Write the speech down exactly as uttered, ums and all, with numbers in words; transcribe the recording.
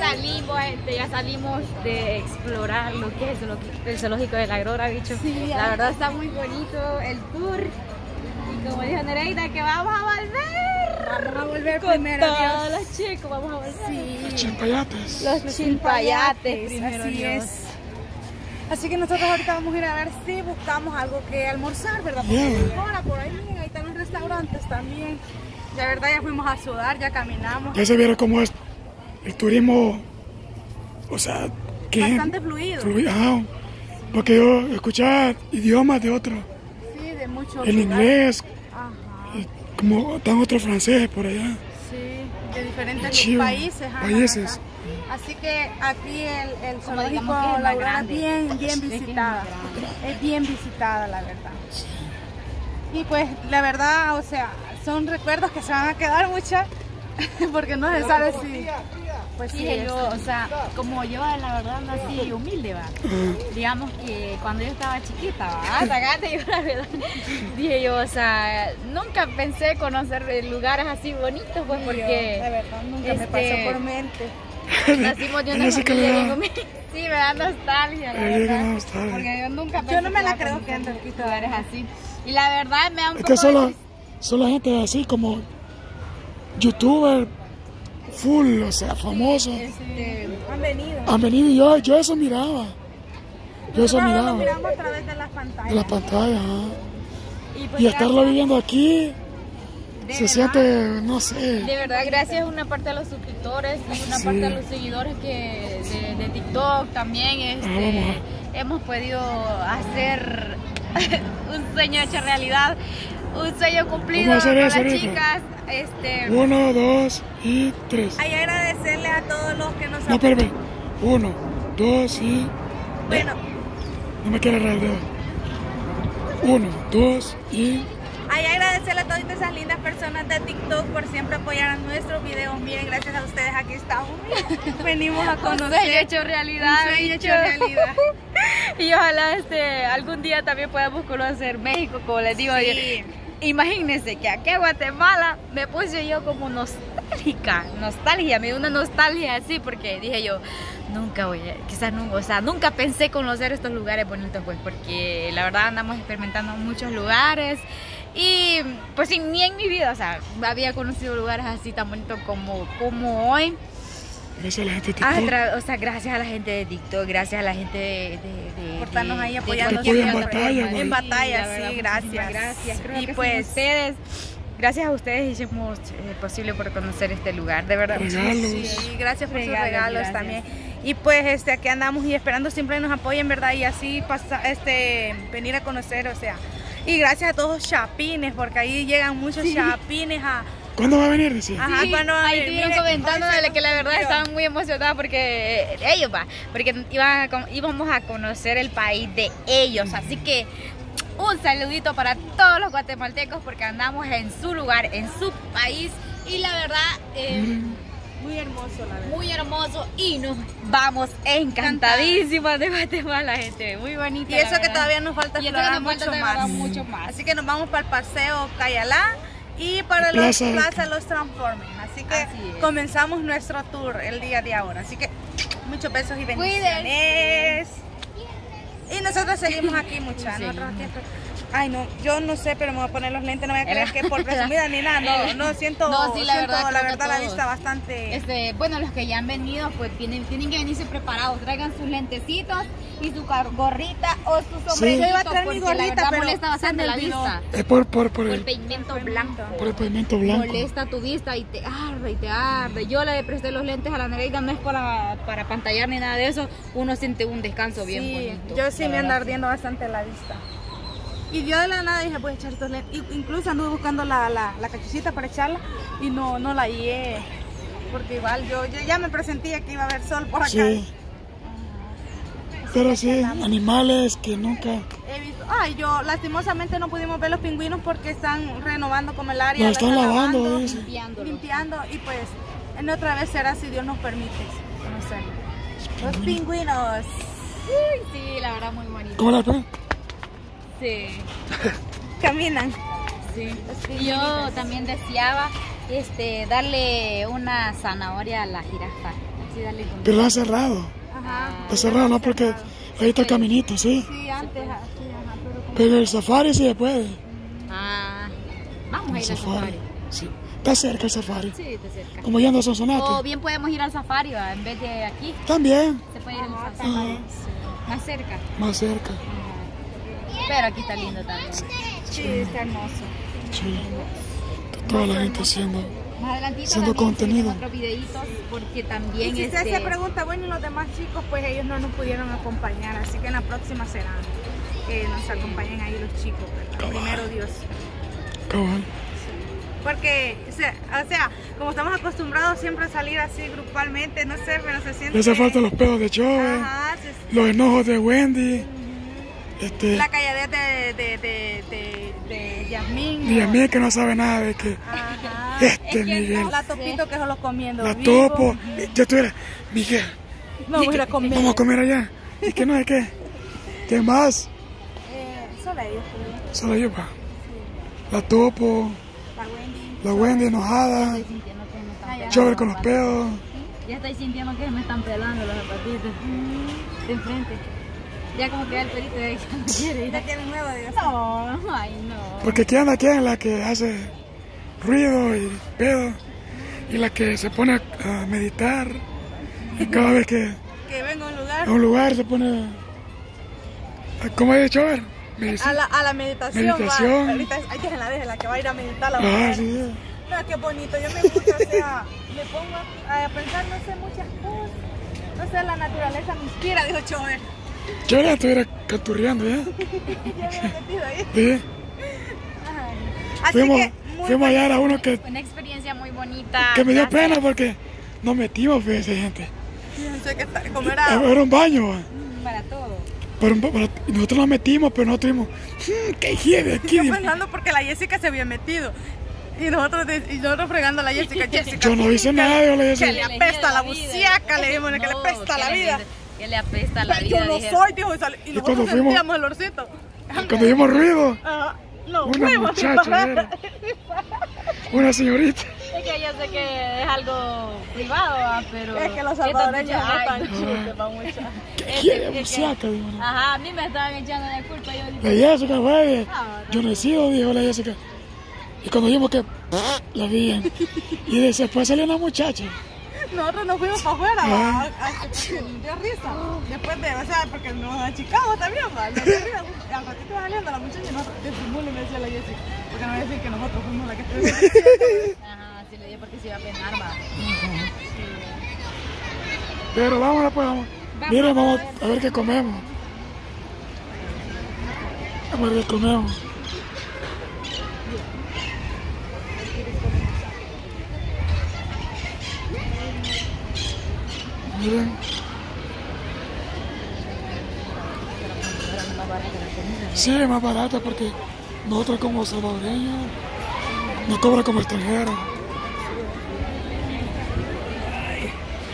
salimos, gente, ya salimos de explorar lo que es el zoológico de la Aurora, bicho. Sí, la verdad está muy bonito el tour. Y como dijo Nereida, que vamos a volver. Vamos a volver con primero, todos Dios. los chicos, vamos a volver. Sí. Los chilpayates. Los, los chilpayates, primero, así Dios. es. Así que nosotros ahorita vamos a ir a ver si buscamos algo que almorzar, ¿verdad? Porque Yeah. ahora por ahí, ahí están los restaurantes también. La verdad ya fuimos a sudar, ya caminamos. Ya se vieron cómo es el turismo, o sea, que Bastante fluido. fluido. Ah, porque yo escuchaba idiomas de otros, Sí, de muchos el inglés, Ajá. y como están otros franceses por allá. Sí, de diferentes Chivo, países. ajá, países. acá. Así que aquí el, el Como zoológico digamos que es La más Aurora es grande. bien, bien Es que es visitada. más grande. Es bien visitada, la verdad. Y pues la verdad, o sea, son recuerdos que se van a quedar muchas, porque no se sabe si... Pues sí, Dije yo, este, o sea, como yo la verdad nací humilde, va. Digamos que cuando yo estaba chiquita, va, sacate yo la verdad. Dije yo, o sea, nunca pensé conocer lugares así bonitos, pues de porque verdad, nunca me este, pasó por mente. nacimos de En una ese familia bien calidad. humilde. Sí, me da nostalgia, la Ahí llega verdad. la nostalgia. Porque yo nunca pensé Yo no me la iba a creo que conocer ando aquí lugares así. Y la verdad me da un Es poco que solo, de... solo gente así como youtuber full, o sea, famosos. Este, Han venido. Han venido y yo, yo eso miraba. Yo eso Nosotros lo miraba miramos a través de las pantallas. de las pantallas. ajá. y, pues, Y estarlo gracias- viviendo aquí de se verdad, siente, no sé. De verdad, gracias a una parte de los suscriptores y una Sí. parte de los seguidores que de, de TikTok también este, vamos hemos podido hacer un sueño hecho realidad, un sueño cumplido Vamos a con hacer las eso ahorita. chicas. Este, Uno, dos y tres. Hay que agradecerle a todos los que nos No, espérame. Uno, dos y... Bueno, No me quiero agarrar el dedo. Uno, dos y... hay que agradecerle a todas esas lindas personas de TikTok por siempre apoyar a nuestros videos. Miren, gracias a ustedes aquí estamos. Venimos a un sueño conocer. hecho realidad. Un sueño hecho bicho. realidad. Y ojalá este, algún día también podamos conocer México, como les digo. Sí. Imagínense que aquí en Guatemala me puse yo como nostálgica, nostalgia, me dio una nostalgia así porque dije yo, nunca voy a, quizás nunca, o sea, nunca pensé conocer estos lugares bonitos, pues porque la verdad andamos experimentando muchos lugares y pues sí, ni en mi vida, o sea, había conocido lugares así tan bonitos como, como hoy. Gracias a la gente de Ah, TikTok. tra- o sea, gracias a la gente de TikTok, gracias a la gente de... de, de Por estarnos ahí de- apoyando de siempre en cualquier batalla, plataforma. güey. En batalla, la sí, verdad, gracias. muchísimas Gracias, creo Y que pues- pues ustedes, gracias a ustedes hicimos eh, posible por conocer este lugar, de verdad. Regalos. Sí, gracias por sus Regalos, regalos gracias. también. Y pues este aquí andamos y esperando siempre nos apoyen, ¿verdad? Y así pasa, este venir a conocer, o sea. Y gracias a todos los chapines, porque ahí llegan muchos chapines a... ¿Cuándo va a venir? Decía. Ajá, Sí, cuando ahí miren, estuvieron miren, comentándole hoy se que la nos verdad cumplió. estaban muy emocionadas porque ellos va, porque iban a con- íbamos a conocer el país de ellos, así que un saludito para todos los guatemaltecos porque andamos en su lugar, en su país y la verdad eh, Muy hermoso, la verdad. muy hermoso y nos vamos encantadísimas de Guatemala, gente, muy bonita. Y la eso que verdad. todavía nos falta Y eso que explorar nos falta mucho explorar más. mucho más. Así que nos vamos para el paseo Cayalá y para los Plaza. Plaza Los Transformers. Así que Así es. comenzamos nuestro tour el día de ahora. Así que muchos besos y Cuídense. bendiciones. Y nosotros seguimos aquí, muchachos. Sí. Nosotros aquí estoy- Ay, no, yo no sé, pero me voy a poner los lentes. No voy a creer que por presumida ni nada. No, no, siento, No, sí, la siento, verdad, la, creo que verdad la todos. vista bastante... Este, bueno, los que ya han venido, pues tienen, tienen que venirse preparados. Traigan sus lentecitos y su car- gorrita o su sombrerito. Yo iba a traer mi porque gorrita, la verdad pero molesta se bastante me la olvidó. vista. Es por, por, por, Por el el, pigmento blanco. por el pavimento blanco. Molesta tu vista y te arde y te arde. Yo le presté los lentes a la Nereida, no es para, para pantallar ni nada de eso. Uno siente un descanso bien Sí, bonito. yo sí la me verdad, anda sí. ardiendo bastante la vista. Y yo de la nada dije, voy a echar estos lentes. Y incluso anduve buscando la, la, la cachucita para echarla y no, no la hallé. Porque igual yo, yo ya me presentía que iba a haber sol por acá. Sí. Pero sí, animales que nunca... He visto, ay, yo lastimosamente no pudimos ver los pingüinos porque están renovando como el área. Lo la están lavando, dice. Limpiándolo. limpiando y pues en otra vez será si Dios nos permite conocerlo. Los pingüinos. Uy, sí, la verdad muy bonito. ¿Cómo la ven? Sí. Caminan. Sí. Y yo también deseaba este, darle una zanahoria a la jirafa. sí, dale con... Pero lo han cerrado. Ajá. Está cerrado, ¿no? Porque ahí está el caminito, ¿sí? Sí, antes, sí, ajá, pero como... Pero el safari sí se puede. Ah, vamos a El ir al safari. safari. Sí. Está cerca el safari. Sí, está cerca. Como yendo a Sonsonate. O bien podemos ir al safari, ¿va? En vez de aquí. También. Se puede ir al Ajá, safari. Ajá. Sí. Más cerca. Más cerca. Ajá. Pero aquí está lindo también. Sí, está hermoso. Sí. Está toda la gente haciendo. Más adelantito Haciendo también contenido. otros videitos porque también Y si usted este... se pregunta, bueno, y los demás chicos, pues ellos no nos pudieron acompañar, así que en la próxima será que nos acompañen ahí los chicos, ¿verdad? Cabal. Primero Dios. Cabal. Porque, o sea, o sea, como estamos acostumbrados siempre a salir así grupalmente, no sé, pero se siente... Le hace falta los pedos de Chove, Ajá, se- los enojos de Wendy, este, la calladez de, de, de, de, de Yasmín. y a mí que no sabe nada de que Ajá. este Es que Miguel, no- La Topito que solo comiendo la vivo. Topo, yo estuviera, Miguel, No voy a ir a comer. vamos a comer allá, y que no sé qué, ¿qué más? Eh, solo ellos, pues. Solo yo, pa. La Topo, La Wendy. la Wendy enojada, Estoy sintiendo que me están Ah, ya. pelando Chove con los zapatos. pedos, Ya estoy sintiendo que me están pelando los zapatitos de enfrente. Ya como que el perito de ahí no quiere. Ya tienen nuevo, digo. No, ay no. porque ¿quién anda quién? La que hace ruido y pedo, y la que se pone a, a meditar, y cada vez que Que venga a un lugar. a un lugar se pone, a, ¿cómo ha dicho? A ver, medicina. A la, a la meditación. Meditación. Va. Ahorita hay que la deje, la que va a ir a meditar la Ah, mujer. sí. No, qué bonito. Yo me gusta, o sea, me pongo a, a pensar, no sé, muchas cosas. No sé, la naturaleza me inspira, dijo Chove. Yo ya estuviera canturreando, ¿ya? Ya me he metido ahí. Sí. Ay. Así Fuimos, que, muy fuimos allá, era uno que, Una experiencia muy bonita. que me dio Ya pena sabes, porque nos metimos, fíjense, gente. Fíjense que está, como era, Era un baño, ¿va? Para todo. Pero, un ba- pero nosotros nos metimos, pero no tuvimos. "Mm, ¿Qué hiede aquí?" yo pensando porque la Jessica se había metido. Y nosotros, y nosotros fregando a la Jessica, Jessica. Yo no hice nada, yo le Que decía. le apesta la buciaca, le dijimos que le No, apesta que la le- vida. Que le apesta la vida. Yo no dije. soy, dijo, y, sal- y Y nosotros cuando fuimos- sentíamos el olorcito. Cuando vimos ruido, Ajá. No, una huevos, muchacha era. Una señorita. Es que yo sé que es algo privado, ¿va? Pero... Es que los esta salvadoreños no muchacha- están ay, chidos, pa' mucho. ¿Qué Es quiere que- que- buciaca? Dijo, ¿no? Ajá, a mí me estaban echando la culpa. Yo La dije, Jessica fue. Ah, Yo no he sido, dijo la Jessica. Y cuando vimos que la vi, y después salió una muchacha. Nosotros nos fuimos para afuera, Ah. va, a- a- dio risa. Después de, o sea, porque nos achicamos también, va, nos dio risa. Al ratito va saliendo la muchacha y nosotros, que simule, me decía la Jessica. Porque no voy a decir que nosotros fuimos la que estuvimos. ajá, sí le dio porque se iba a penar, va. Pero vámonos, pues, vamos. Vamos Miren, a vamos ver. a ver qué comemos. Vamos a ver qué comemos. Miren. Sí, es más barata porque nosotros como salvadoreños nos cobran como extranjeros.